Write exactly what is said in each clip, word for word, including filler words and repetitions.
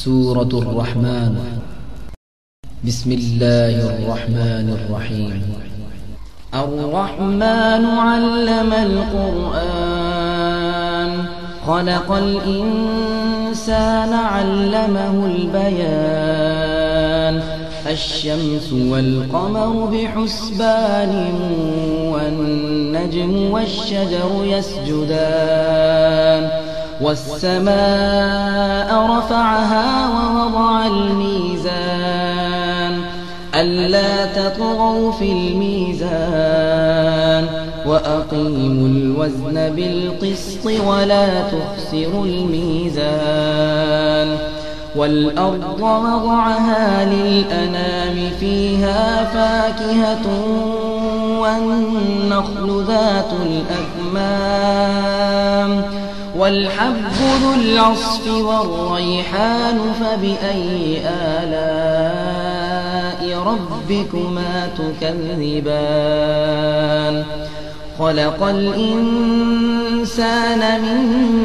سورة الرحمن. بسم الله الرحمن الرحيم. الرحمن علم القرآن، خلق الإنسان علمه البيان. الشمس والقمر بحسبان، والنجم والشجر يسجدان. والسماء رفعها ووضع الميزان، ألا تطغوا في الميزان. وأقيموا الوزن بالقسط ولا تخسروا الميزان. والأرض وضعها للأنام، فيها فاكهة والنخل ذات الأكمام. والحب ذو العصف والريحان، فبأي آلاء ربكما تكذبان. خلق الإنسان من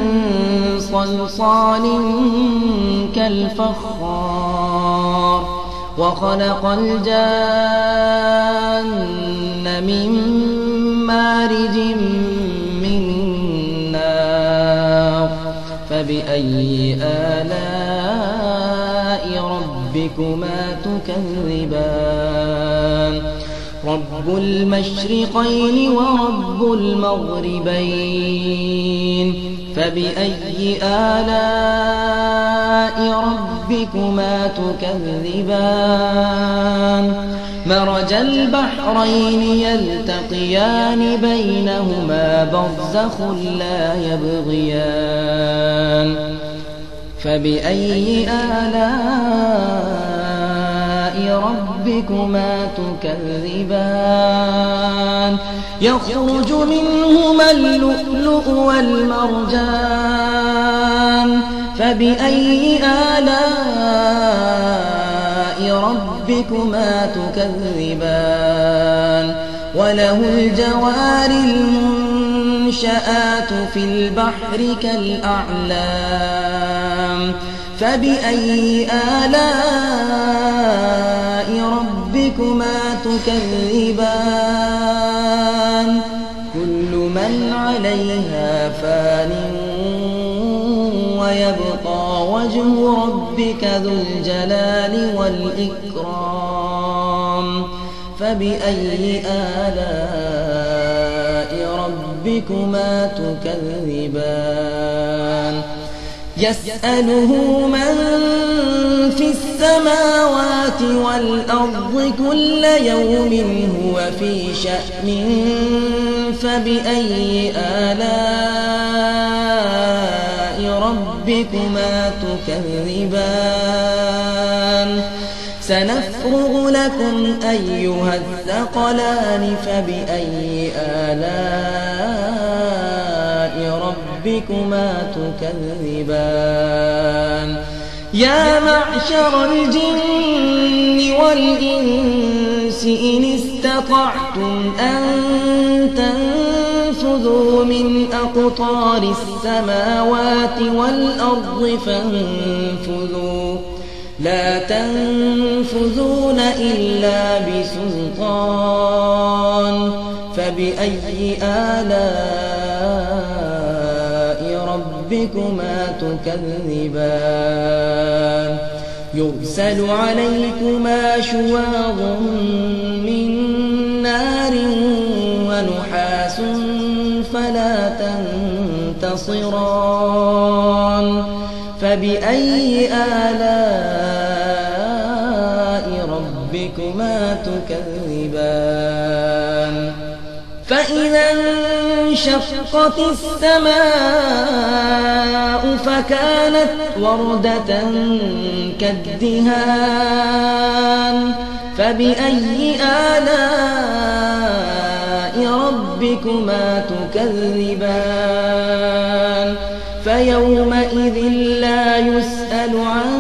صلصال كالفخار، وخلق الجان من مارج من نار. فبأي آلاء ربكما تكذبان. رب المشرقين ورب المغربين، فبأي آلاء ربكما تكذبان. مرج البحرين يلتقيان، بينهما برزخ لا يبغيان. فبأي آلاء ربكما تكذبان. يخرج منهما اللؤلؤ والمرجان، فبأي آلاء ربكما تكذبان. وله الجوار المنشآت في البحر كالأعلام، فبأي آلاء ربكما تكذبان. كل من عليها فان، ويبقى وجه ربك ذو الجلال والإكرام. فبأي آلاء ربكما تكذبان. يسأله من في السماوات والأرض، كل يوم هو في شأن. فبأي آلاء ربكما تكذبان. سنفرغ لكم أيها الثقلان، فبأي آلاء ربكما تكذبان. يا معشر الجن والإنس، إن استطعتم أن تنفذوا من أقطار السماوات والأرض فانفذوا، لا تنفذون إلا بسلطان. فبأي آلاء ربكما تكذبان. يرسل عليكما شواظ من نار ونحاس، فلا تنتصران. فبأي آلاء ربكما تكذبان. فإذا انشقت السماء فكانت وردة كالدهان. فبأي آلاء ربكما تكذبان. فيومئذ لا يسأل عن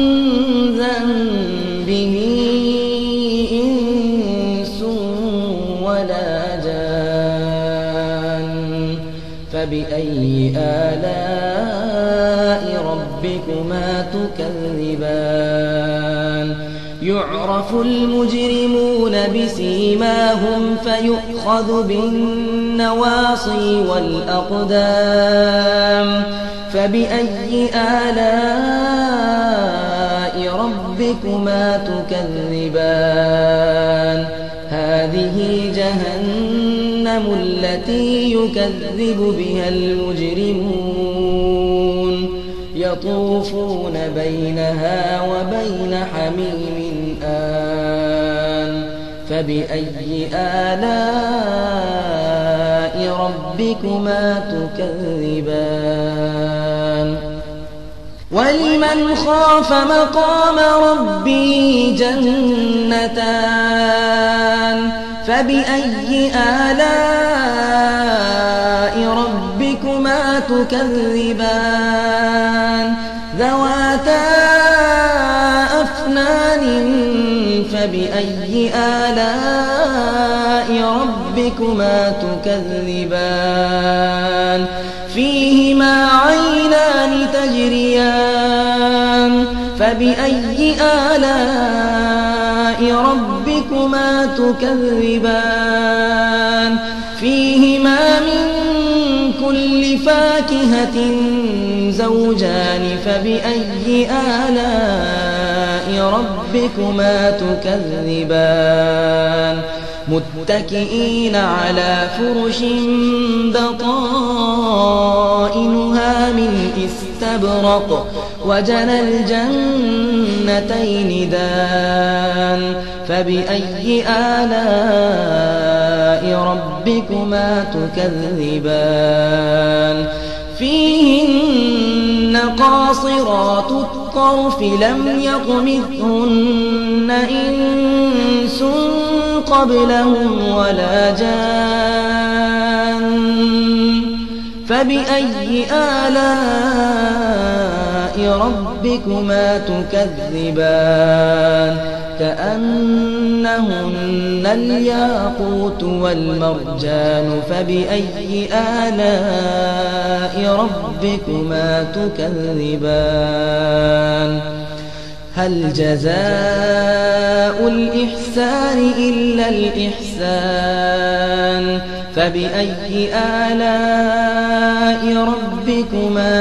ذنبه إنس ولا جان. فبأي آلاء ربكما ربكما تكذبان يعرف المجرمون بسيماهم فيؤخذ بالنواصي والأقدام فبأي آلاء ربكما تكذبان هذه جهنم التي يكذب بها المجرمون يطوفون بينها وبين حميم آن فبأي آلاء ربكما تكذبان ولمن خاف مقام ربه جنتان فبأي آلاء ربكما تكذبان ذواتا أفنان فبأي آلاء ربكما تكذبان فيهما عينان تجريان فبأي آلاء ربكما تكذبان فيهما من كل فاكهة زوجان فبأي آلاء ربكما تكذبان متكئين على فرش بطائنها من استبرق وجنى الجنتين دان فبأي آلاء ربكما تكذبان فيهن قاصرات الطرف لم يطمثهن إنس قبلهم ولا جان فبأي آلاء ربكما تكذبان كأنهن الياقوت والمرجان فبأي آلاء ربكما تكذبان هل جزاء الإحسان إلا الإحسان فبأي آلاء ربكما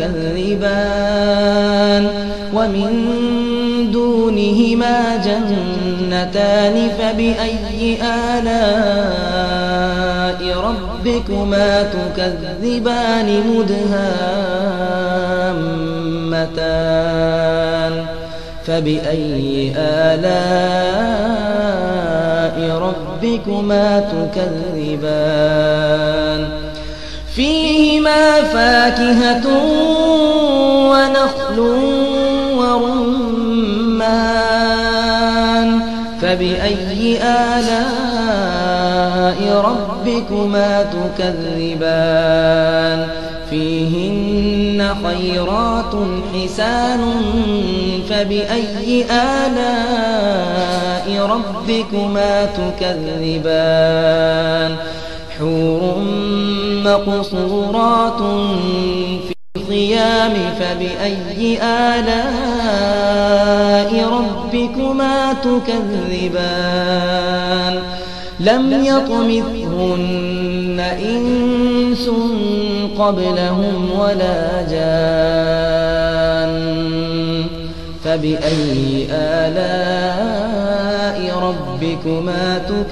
تكذبان ومن دونهما جنتان فبأي آلاء ربكما تكذبان مدهامتان فبأي آلاء ربكما تكذبان فيهما فاكهة ونخل ورمان فبأي آلاء ربكما تكذبان فيهن خيرات حسان فبأي آلاء ربكما تكذبان حور مقصورات في الخيام فبأي آلاء ربكما تكذبان لم يطمثهن إنس قبلهم ولا جان فبأي آلاء ربكما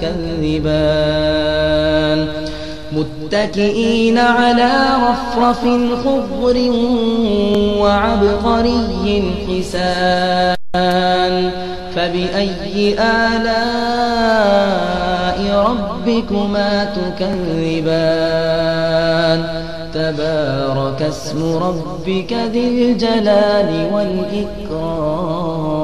تكذبان متكئين على رفرف خضر وعبقري حسان فبأي آلاء ربكما تكذبان تبارك اسم ربك ذي الجلال والإكرام